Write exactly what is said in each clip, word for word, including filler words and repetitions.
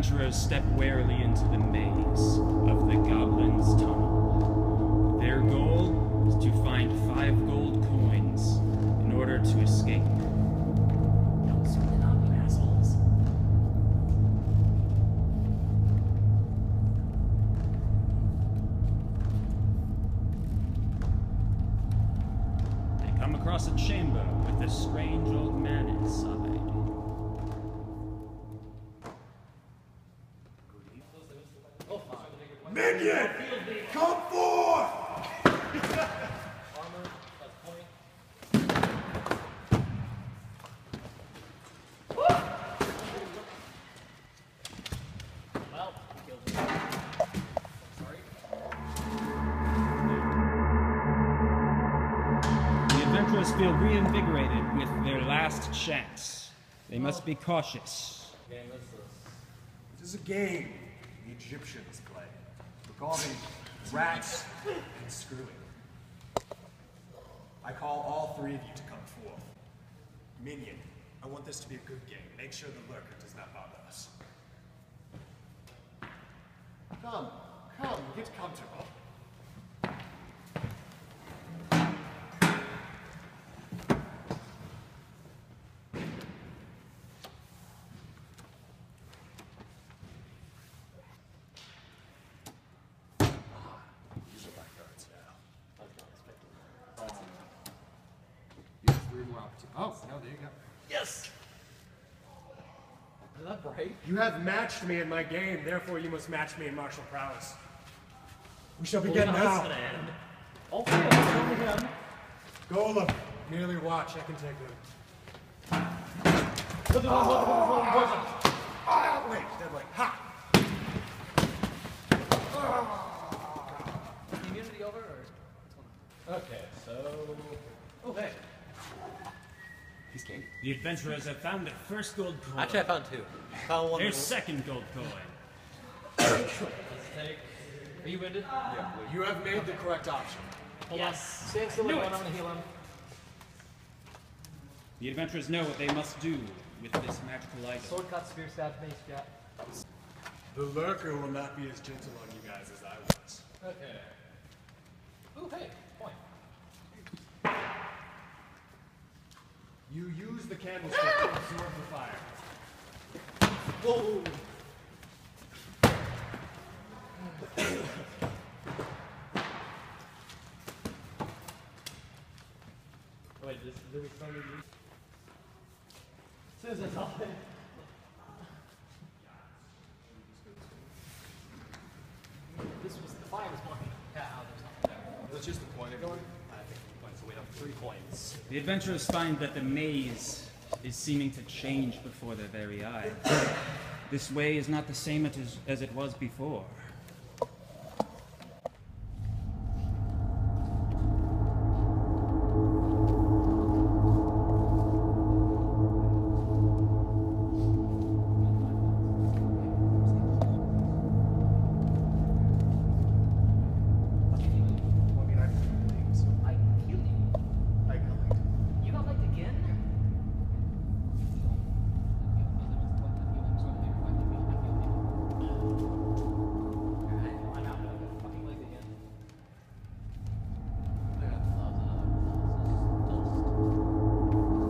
adventurers step warily into the maze of the Goblin's Tunnel. Their goal is to find five gold coins in order to escape. Don't split up, you assholes. They come across a chamber with a strange old man inside. Minion! Come forth! The adventurers feel reinvigorated with their last chance. They must be cautious. This is a game the Egyptians play regarding rats and screwing. I call all three of you to come forth. Minion, I want this to be a good game. Make sure the lurker does not bother us. Come, come, get comfortable. These are my cards now. I was not expecting that. You have three more opportunities. Oh, no, there you go. Yes! Is that bright? You have matched me in my game, therefore you must match me in martial prowess. We shall Well, begin we know now. this is gonna end. All three of us, only him. Golem, merely watch, I can take them. Ah, wait, dead weight. Ha! Immunity over, or? Okay, so... Oh, hey. He's king. The adventurers have found their first gold coin. Actually, I found two. Found one. Their that- second gold coin. Let's take... Are you winded? Yeah, you have made the correct option. Hold Yes. on. Stand still, Knew everyone. it. I'm gonna heal him. The adventurers know what they must do with this magical item. Sword cut, spear stab, mace jab. The lurker will not be as gentle on you guys as I was. Okay. Ooh, hey, point. You use the candlestick to absorb the fire. Whoa! Wait, this, there was something you... Susan, something. This was, the fire was blocking. Yeah, oh, there's nothing there. That's just the point of going. I think three points, so we have three coins. The adventurers find that the maze is seeming to change before their very eyes. This way is not the same as, as it was before. I mean, I things. I healed you. I collect. You got liked again? I'm out. I got fucking liked again. I got thousand dust.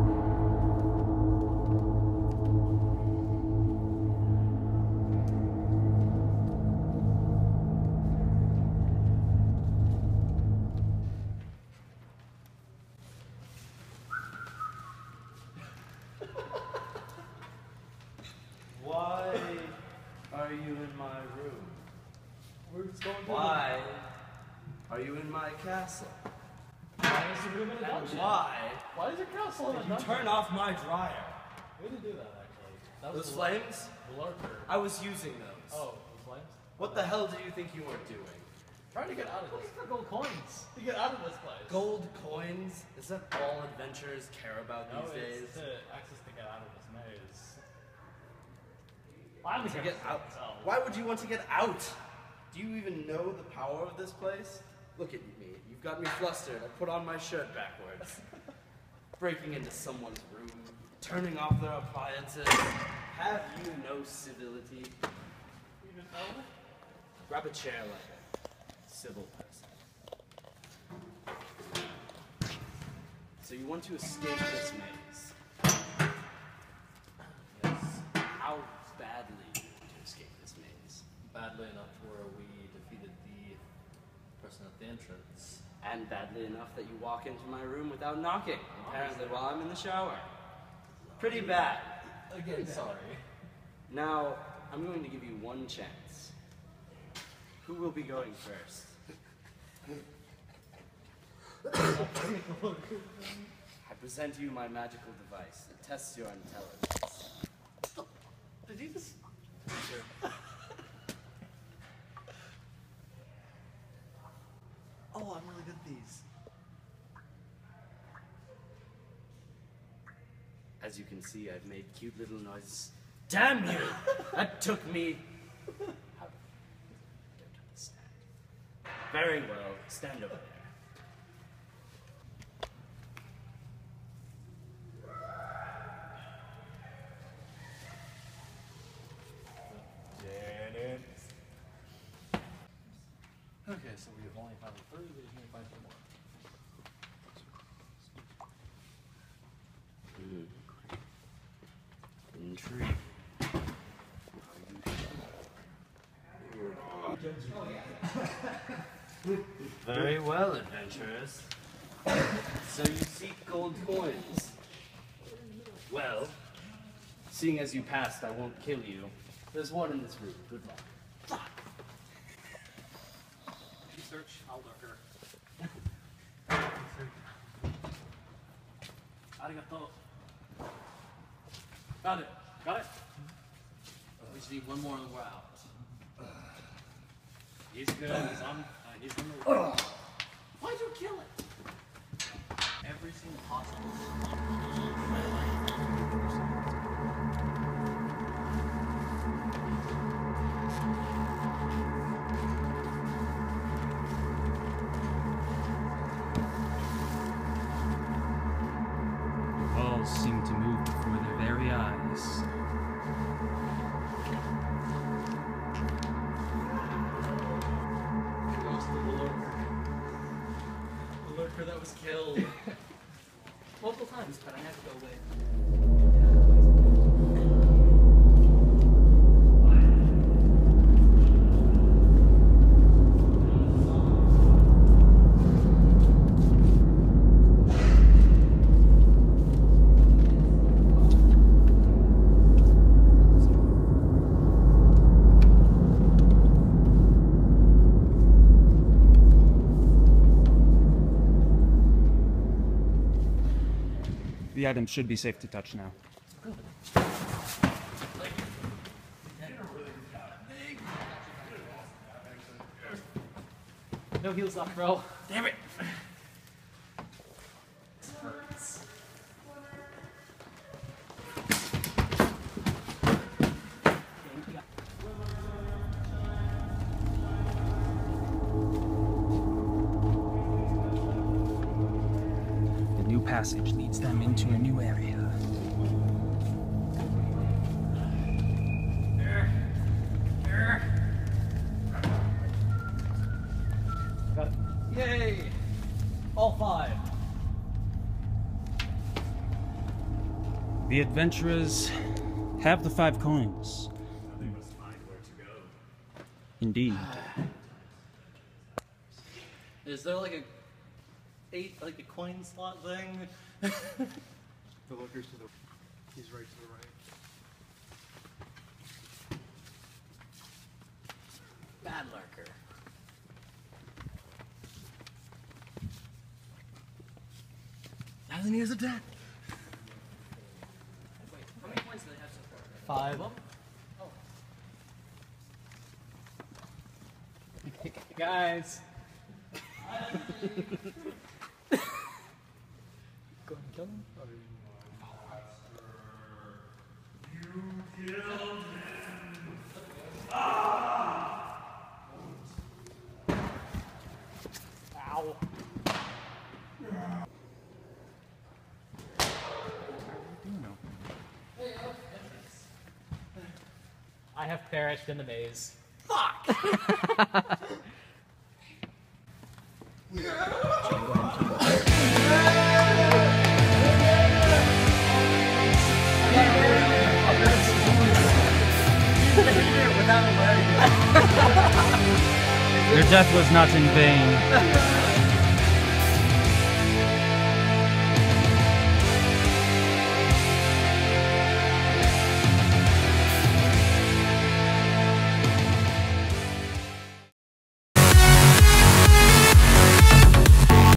Why are you in my room? We're just going to Why are you in my castle? Why is the room in a And dungeon? why Why is your castle in a did you dungeon? turn off my dryer? We didn't do that actually. That Those was flames? the lurker. I was using those. Oh, the flames? What the hell do you think you were doing? Trying to get out of this. Looking for gold coins. To get out of this place. Gold coins? Is that all adventurers care about No, these it's days? to access to get out of this maze. Well, I'm To get out. Why would you want to get out? Do you even know the power of this place? Look at me. You've got me flustered. I put on my shirt backwards. Breaking into someone's room. turning off their appliances. Have you no civility? Even know? Grab a chair like a civil person. So you want to escape this maze? Yes. How badly do you want to escape this maze? Badly enough where we defeated the person at the entrance. And badly enough that you walk into my room without knocking, apparently while I'm in the shower. Pretty bad. Again, sorry. Now, I'm going to give you one chance. Who will be going first? I present you my magical device that tests your intelligence. Did you just... Oh, I'm really good at these. As you can see, I've made cute little noises. Damn you! That took me... How do I don't understand. Very well, stand over there. Okay, so we have only found three, we just need to find two more. Intrigue. Very well, adventurers. So you seek gold coins. Well, seeing as you passed, I won't kill you. There's one in this room. Good luck. Research, Alducker. Arigato. Got it. Got it. We just need one more and we're out. He's good. He's on. Uh, he's on the way. Why'd you kill it? Everything possible. Walls seem to move before their very eyes. Ghost of the lurker. The lurker that was killed. Multiple times, but I have to go away. The item should be safe to touch now. No heals left, bro. Damn it! The new passage leads them into a new area. Got it. Yay! All five. The adventurers have the five coins. They must find where to go. Indeed. Is there like a eight, like a coin slot thing? The looker's to the. He's right to the right. Bad lurker. Hasn't he as a death? Wait, how many coins do they have so far? Five. Oh. Guys. Go and kill him? Or... Ow. I have perished in the maze. Your death was not in vain.